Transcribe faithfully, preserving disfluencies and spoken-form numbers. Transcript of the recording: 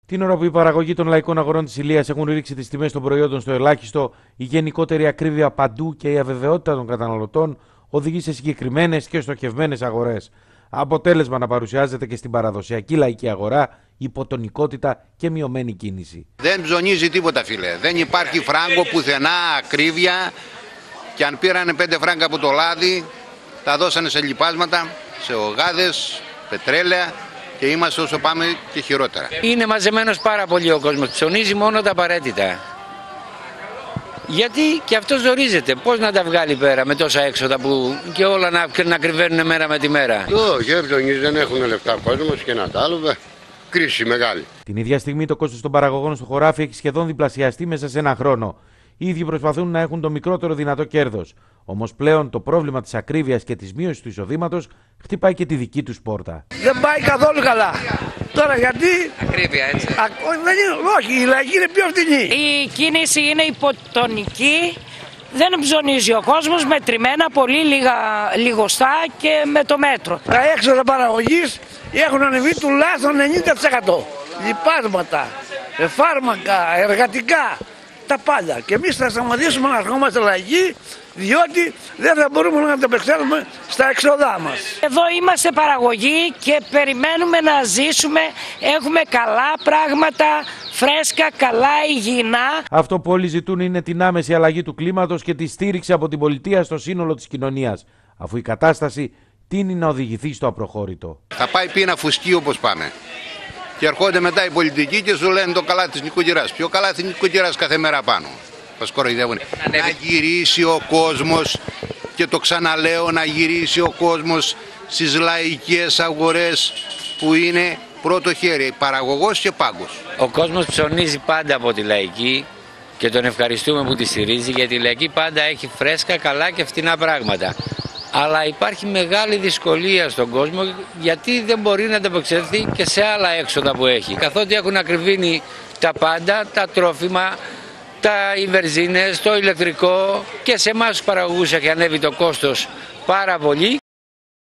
Την ώρα που οι παραγωγοί των λαϊκών αγορών της Ηλίας έχουν ρίξει τις τιμές των προϊόντων στο ελάχιστο, η γενικότερη ακρίβεια παντού και η αβεβαιότητα των καταναλωτών οδηγεί σε συγκεκριμένες και στοχευμένες αγορές. Αποτέλεσμα να παρουσιάζεται και στην παραδοσιακή λαϊκή αγορά υποτονικότητα και μειωμένη κίνηση. Δεν ψωνίζει τίποτα, φίλε. Δεν υπάρχει φράγκο πουθενά, ακρίβεια. Και αν πήρανε πέντε φράγκα από το λάδι, τα δώσανε σε λιπάσματα, σε ογάδες, πετρέλαια. Και είμαστε όσο πάμε και χειρότερα. Είναι μαζεμένος πάρα πολύ ο κόσμος. Ψωνίζει μόνο τα απαραίτητα. Γιατί και αυτό ζορίζεται. Πώς να τα βγάλει πέρα με τόσα έξοδα που και όλα να, να κρυβαίνουν μέρα με τη μέρα. Όχι, ψωνίζει, δεν έχουν λεφτά ο κόσμος και να τα άλλο. Κρίση μεγάλη. Την ίδια στιγμή το κόστος των παραγωγών στο χωράφι έχει σχεδόν διπλασιαστεί μέσα σε ένα χρόνο. Οι ίδιοι προσπαθούν να έχουν το μικρότερο δυνατό κέρδος. Όμως πλέον το πρόβλημα της ακρίβειας και της μείωσης του εισοδήματος χτυπάει και τη δική τους πόρτα. Δεν πάει καθόλου καλά. Τώρα γιατί. Ακρίβεια, έτσι. Α, δεν είναι, όχι, η λαϊκή είναι πιο φτηνή. Η κίνηση είναι υποτονική. Δεν ψωνίζει ο κόσμος, μετρημένα, πολύ λίγα, λιγοστά και με το μέτρο. Τα έξοδα παραγωγής έχουν ανεβεί τουλάχιστον ενενήντα τοις εκατό. Λιπάσματα, φάρμακα, εργατικά. Τα πάντα. Και εμείς θα σταματήσουμε να ερχόμαστε λαϊκοί, διότι δεν θα μπορούμε να ανταπεξέλθουμε στα έξοδά μας. Εδώ είμαστε παραγωγοί και περιμένουμε να ζήσουμε. Έχουμε καλά πράγματα, φρέσκα, καλά, υγιεινά. Αυτό που όλοι ζητούν είναι την άμεση αλλαγή του κλίματος και τη στήριξη από την πολιτεία στο σύνολο της κοινωνίας, αφού η κατάσταση τείνει να οδηγηθεί στο απροχώρητο. Θα πάει πίνα φουσκή όπως πάμε. Και ερχόνται μετά οι πολιτικοί και σου λένε το καλάθι της νοικοκυράς. Ποιο καλάθι της νοικοκυράς κάθε μέρα πάνω. Μας κοροϊδεύουν. Να γυρίσει ο κόσμος, και το ξαναλέω, να γυρίσει ο κόσμος στις λαϊκές αγορές που είναι πρώτο χέρι, παραγωγός και πάγκος. Ο κόσμος ψωνίζει πάντα από τη λαϊκή και τον ευχαριστούμε που τη στηρίζει, γιατί η λαϊκή πάντα έχει φρέσκα, καλά και φτηνά πράγματα. Αλλά υπάρχει μεγάλη δυσκολία στον κόσμο γιατί δεν μπορεί να ανταπεξέλθει και σε άλλα έξοδα που έχει. Καθότι έχουν ακριβήνει τα πάντα, τα τρόφιμα, τα οι βενζίνες, το ηλεκτρικό, και σε εμάς τους παραγωγούς έχει ανέβει το κόστος πάρα πολύ